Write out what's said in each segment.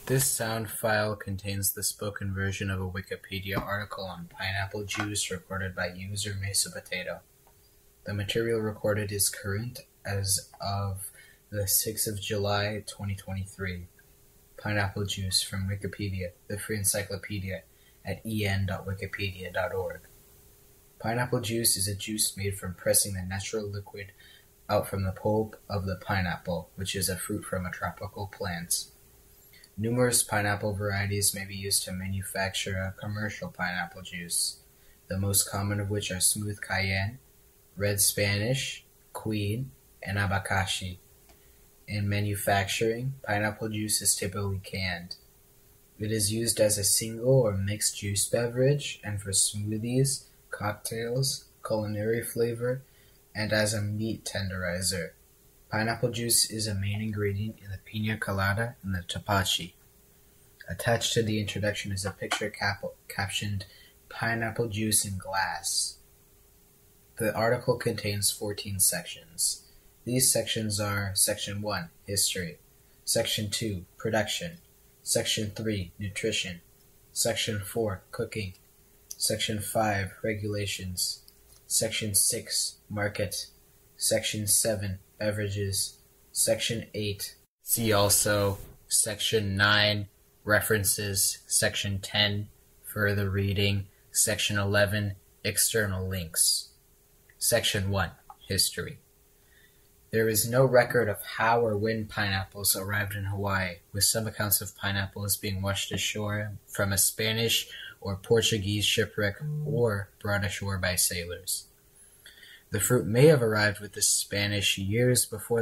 This sound file contains the spoken version of a Wikipedia article on pineapple juice recorded by user Mesa Potato. The material recorded is current as of the 6th of July, 2023. Pineapple juice from Wikipedia, the free encyclopedia at en.wikipedia.org. Pineapple juice is a juice made from pressing the natural liquid out from the pulp of the pineapple, which is a fruit from a tropical plant. Numerous pineapple varieties may be used to manufacture a commercial pineapple juice, the most common of which are smooth cayenne, red Spanish, queen, and abacaxi. In manufacturing, pineapple juice is typically canned. It is used as a single or mixed juice beverage and for smoothies, cocktails, culinary flavor, and as a meat tenderizer. Pineapple juice is a main ingredient in the pina colada and the tapache. Attached to the introduction is a picture captioned "Pineapple Juice in Glass." The article contains 14 sections. These sections are Section 1, History, Section 2, Production, Section 3, Nutrition, Section 4, Cooking, Section 5, Regulations, Section 6, Market, Section 7, Beverages, Section 8. See also Section 9, References, Section 10, Further Reading, Section 11, External Links. Section 1, History. There is no record of how or when pineapples arrived in Hawaii, with some accounts of pineapples being washed ashore from a Spanish or Portuguese shipwreck or brought ashore by sailors. The fruit may have arrived with the Spanish years before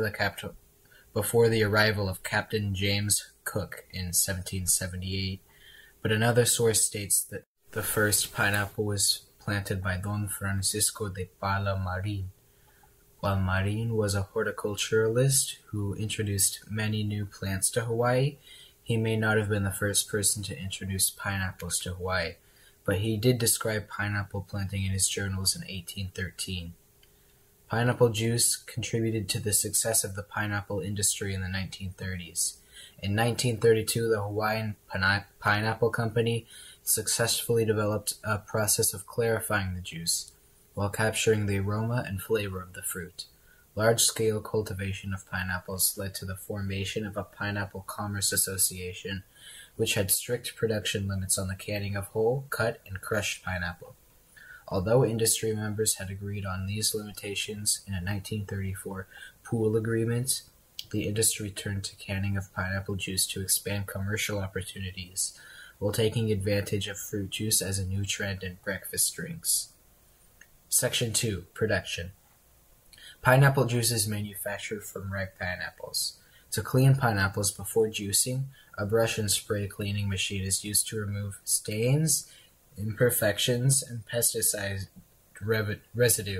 the arrival of Captain James Cook in 1778, but another source states that the first pineapple was planted by Don Francisco de Pala Marin. While Marin was a horticulturalist who introduced many new plants to Hawaii, he may not have been the first person to introduce pineapples to Hawaii, but he did describe pineapple planting in his journals in 1813. Pineapple juice contributed to the success of the pineapple industry in the 1930s. In 1932, the Hawaiian Pineapple Company successfully developed a process of clarifying the juice, while capturing the aroma and flavor of the fruit. Large-scale cultivation of pineapples led to the formation of a Pineapple Commerce Association, which had strict production limits on the canning of whole, cut, and crushed pineapple. Although industry members had agreed on these limitations in a 1934 pool agreement, the industry turned to canning of pineapple juice to expand commercial opportunities, while taking advantage of fruit juice as a new trend in breakfast drinks. Section 2, Production. Pineapple juice is manufactured from ripe pineapples. To clean pineapples before juicing, a brush and spray cleaning machine is used to remove stains, imperfections, and pesticide residue.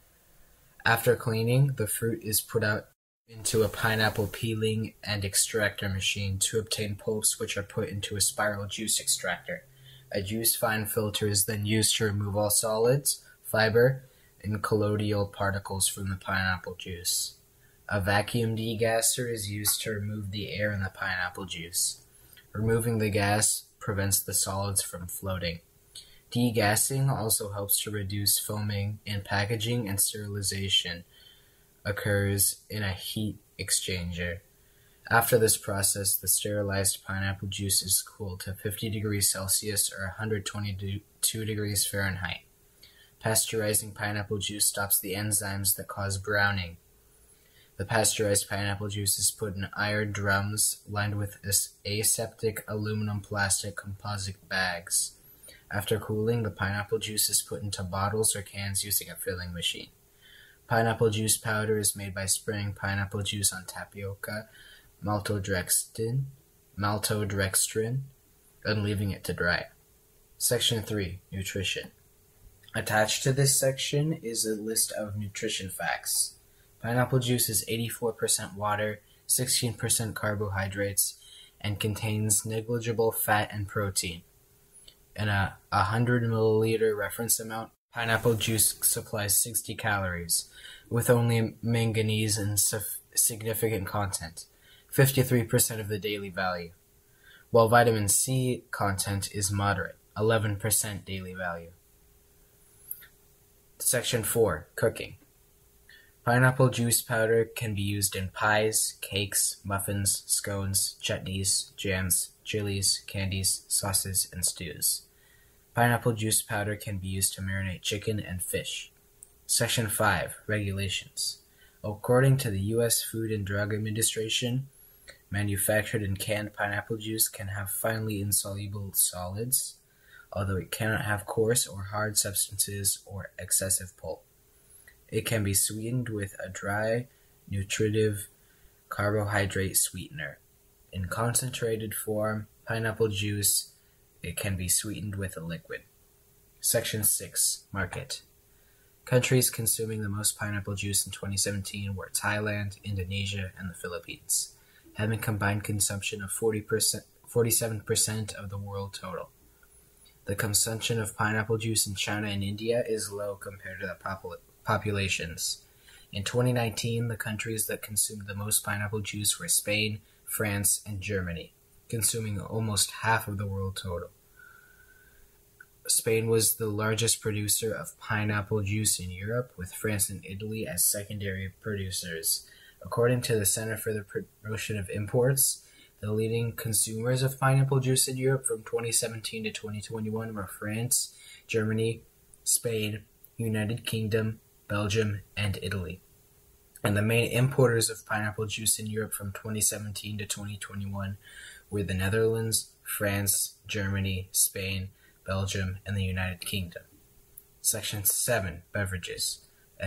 After cleaning, the fruit is put out into a pineapple peeling and extractor machine to obtain pulps, which are put into a spiral juice extractor. A juice fine filter is then used to remove all solids, fiber, and colloidal particles from the pineapple juice. A vacuum degasser is used to remove the air in the pineapple juice. Removing the gas prevents the solids from floating. Degassing also helps to reduce foaming in packaging, and sterilization occurs in a heat exchanger. After this process, the sterilized pineapple juice is cooled to 50 degrees Celsius or 122 degrees Fahrenheit. Pasteurizing pineapple juice stops the enzymes that cause browning. The pasteurized pineapple juice is put in iron drums lined with aseptic aluminum plastic composite bags. After cooling, the pineapple juice is put into bottles or cans using a filling machine. Pineapple juice powder is made by spraying pineapple juice on tapioca, maltodextrin, and leaving it to dry. Section 3, Nutrition. Attached to this section is a list of nutrition facts. Pineapple juice is 84% water, 16% carbohydrates, and contains negligible fat and protein. In a 100 milliliter reference amount, pineapple juice supplies 60 calories, with only manganese in significant content, 53% of the daily value. while vitamin C content is moderate, 11% daily value. Section 4. Cooking. Pineapple juice powder can be used in pies, cakes, muffins, scones, chutneys, jams, chilies, candies, sauces, and stews. Pineapple juice powder can be used to marinate chicken and fish. Section 5. Regulations. According to the U.S. Food and Drug Administration, manufactured and canned pineapple juice can have finely insoluble solids, although it cannot have coarse or hard substances or excessive pulp. It can be sweetened with a dry, nutritive carbohydrate sweetener. In concentrated form, pineapple juice, it can be sweetened with a liquid. Section 6. Market. Countries consuming the most pineapple juice in 2017 were Thailand, Indonesia, and the Philippines, having combined consumption of 47% of the world total. The consumption of pineapple juice in China and India is low compared to the populations. In 2019, the countries that consumed the most pineapple juice were Spain, France, and Germany, consuming almost half of the world total. Spain was the largest producer of pineapple juice in Europe, with France and Italy as secondary producers. According to the Center for the Promotion of Imports, the leading consumers of pineapple juice in Europe from 2017 to 2021 were France, Germany, Spain, United Kingdom, Belgium, and Italy. And the main importers of pineapple juice in Europe from 2017 to 2021 were the Netherlands, France, Germany, Spain, Belgium, and the United Kingdom. Section 7. Beverages.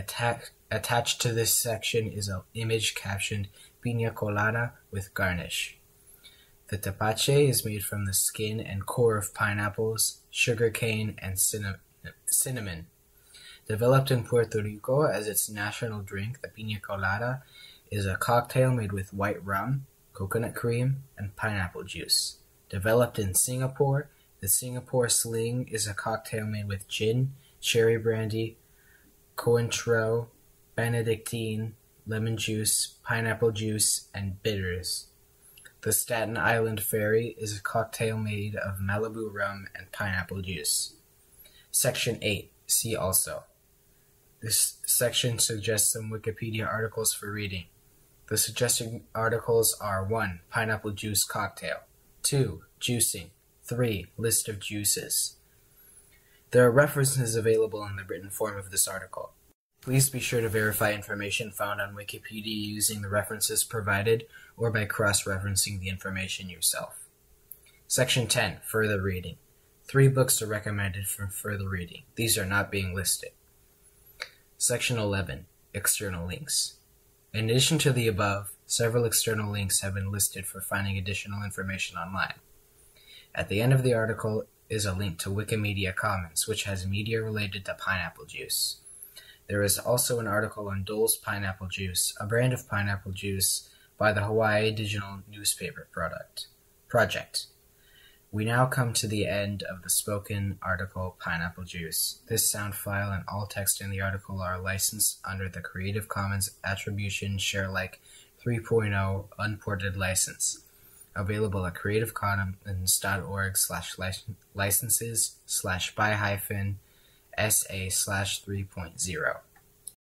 Attached to this section is an image captioned Piña Colada with garnish. The tepache is made from the skin and core of pineapples, sugar cane, and cinnamon. Developed in Puerto Rico as its national drink, the Piña Colada is a cocktail made with white rum, coconut cream, and pineapple juice. Developed in Singapore, the Singapore Sling is a cocktail made with gin, cherry brandy, Cointreau, Benedictine, lemon juice, pineapple juice, and bitters. The Staten Island Ferry is a cocktail made of Malibu rum and pineapple juice. Section 8. See also. This section suggests some Wikipedia articles for reading. The suggested articles are 1. Pineapple juice cocktail. 2. Juicing. 3. List of juices. There are references available in the written form of this article. Please be sure to verify information found on Wikipedia using the references provided or by cross-referencing the information yourself. Section 10. Further reading. 3 books are recommended for further reading. These are not being listed. Section 11. External links. In addition to the above, several external links have been listed for finding additional information online. At the end of the article is a link to Wikimedia Commons, which has media related to pineapple juice. There is also an article on Dole's Pineapple Juice, a brand of pineapple juice by the Hawaii Digital Newspaper Project. We now come to the end of the spoken article Pineapple Juice. This sound file and all text in the article are licensed under the Creative Commons Attribution Sharealike 3.0 Unported License, available at creativecommons.org/licenses/by-SA/3.0.